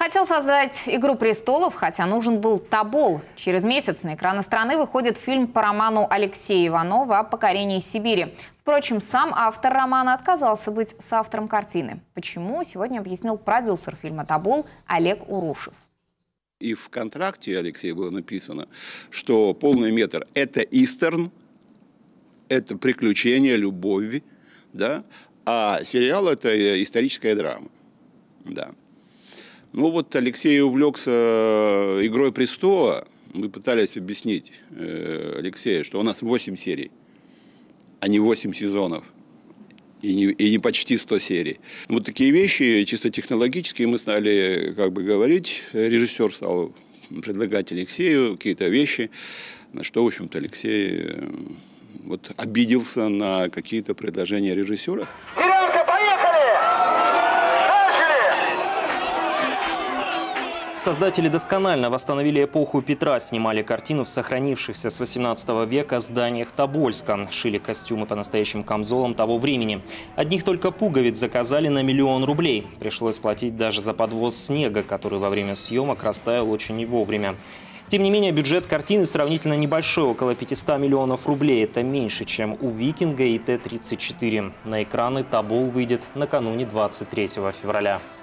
Хотел создать «Игру престолов», хотя нужен был Тобол. Через месяц на экраны страны выходит фильм по роману Алексея Иванова о покорении Сибири. Впрочем, сам автор романа отказался быть соавтором картины. Почему, сегодня объяснил продюсер фильма «Тобол» Олег Урушев. И в контракте Алексея было написано, что полный метр – это истерн, это приключение, любовь, да? А сериал – это историческая драма. Да. Ну вот Алексей увлекся «Игрой престола». Мы пытались объяснить Алексею, что у нас 8 серий, а не 8 сезонов. И не почти 100 серий. Вот такие вещи чисто технологические мы стали говорить. Режиссер стал предлагать Алексею какие-то вещи, на что, в общем-то, Алексей обиделся на какие-то предложения режиссера. Беремся, поехали! Начали! Создатели досконально восстановили эпоху Петра, снимали картину в сохранившихся с 18 века зданиях Тобольска, шили костюмы по настоящим камзолам того времени. Одних только пуговиц заказали на 1 000 000 рублей. Пришлось платить даже за подвоз снега, который во время съемок растаял очень не вовремя. Тем не менее, бюджет картины сравнительно небольшой, около 500 миллионов рублей. Это меньше, чем у «Викинга» и Т-34. На экраны «Тобол» выйдет накануне 23 февраля.